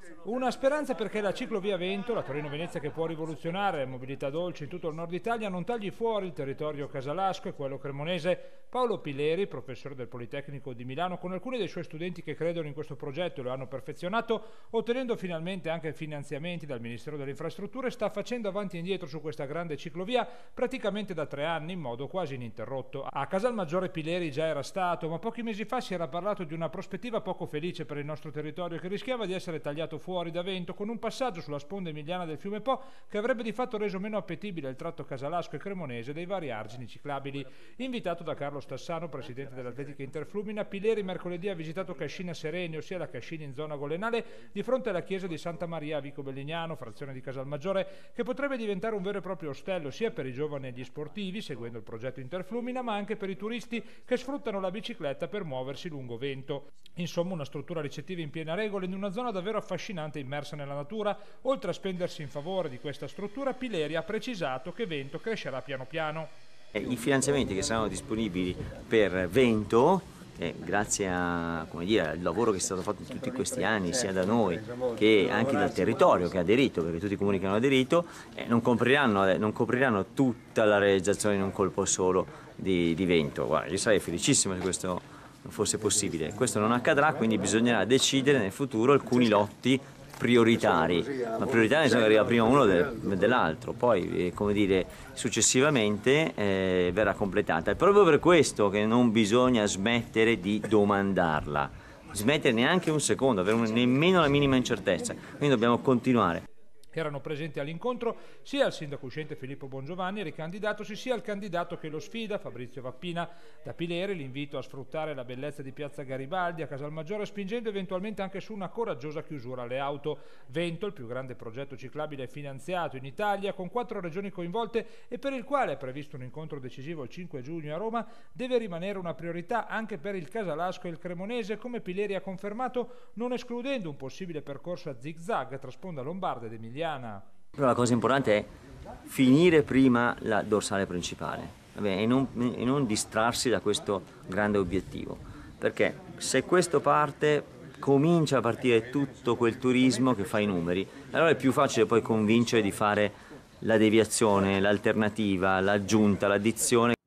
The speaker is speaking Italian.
Una speranza perché la ciclovia Vento, la Torino-Venezia che può rivoluzionare la mobilità dolce in tutto il nord Italia, non tagli fuori il territorio casalasco e quello cremonese. Paolo Pileri, professore del Politecnico di Milano, con alcuni dei suoi studenti che credono in questo progetto e lo hanno perfezionato, ottenendo finalmente anche finanziamenti dal Ministero delle Infrastrutture, sta facendo avanti e indietro su questa grande ciclovia praticamente da 3 anni in modo quasi ininterrotto. A Casalmaggiore Pileri già era stato, ma pochi mesi fa si era parlato di una prospettiva poco felice per il nostro territorio che rischiava di essere tagliato fuori da Vento con un passaggio sulla sponda emiliana del fiume Po che avrebbe di fatto reso meno appetibile il tratto casalasco e cremonese dei vari argini ciclabili. Invitato da Carlo Stassano, presidente dell'Atletica Interflumina, Pileri mercoledì ha visitato Cascina Sereni, ossia la cascina in zona golenale di fronte alla chiesa di Santa Maria a Vico Bellignano, frazione di Casalmaggiore, che potrebbe diventare un vero e proprio ostello sia per i giovani e gli sportivi, seguendo il progetto Interflumina, ma anche per i turisti che sfruttano la bicicletta per muoversi lungo Vento. Insomma, una struttura ricettiva in piena regola in una zona davvero affascinante immersa nella natura. Oltre a spendersi in favore di questa struttura, Pileri ha precisato che Vento crescerà piano piano. I finanziamenti che saranno disponibili per Vento, grazie a, come dire, al lavoro che è stato fatto in tutti questi anni, sia da noi che anche dal territorio che ha aderito, perché tutti i comuni che hanno aderito, non copriranno tutta la realizzazione in un colpo solo di Vento. Guarda, io sarei felicissimo se questo fosse possibile. Questo non accadrà, quindi bisognerà decidere nel futuro alcuni lotti prioritari, ma prioritari sono che arriva prima uno dell'altro, poi come dire, successivamente verrà completata. È proprio per questo che non bisogna smettere di domandarla, smettere neanche un secondo, avere nemmeno la minima incertezza, quindi dobbiamo continuare. Erano presenti all'incontro sia il sindaco uscente Filippo Bongiovanni, ricandidatosi, sia il candidato che lo sfida, Fabrizio Vappina. Da Pileri l'invito a sfruttare la bellezza di Piazza Garibaldi a Casalmaggiore, spingendo eventualmente anche su una coraggiosa chiusura alle auto. Vento, il più grande progetto ciclabile finanziato in Italia, con 4 regioni coinvolte e per il quale è previsto un incontro decisivo il 5 giugno a Roma, deve rimanere una priorità anche per il casalasco e il cremonese, come Pileri ha confermato, non escludendo un possibile percorso a zig-zag tra sponda lombarda ed emiliana. Però la cosa importante è finire prima la dorsale principale e non distrarsi da questo grande obiettivo, perché se questo parte comincia a partire tutto quel turismo che fa i numeri, allora è più facile poi convincere di fare la deviazione, l'alternativa, l'aggiunta, l'addizione.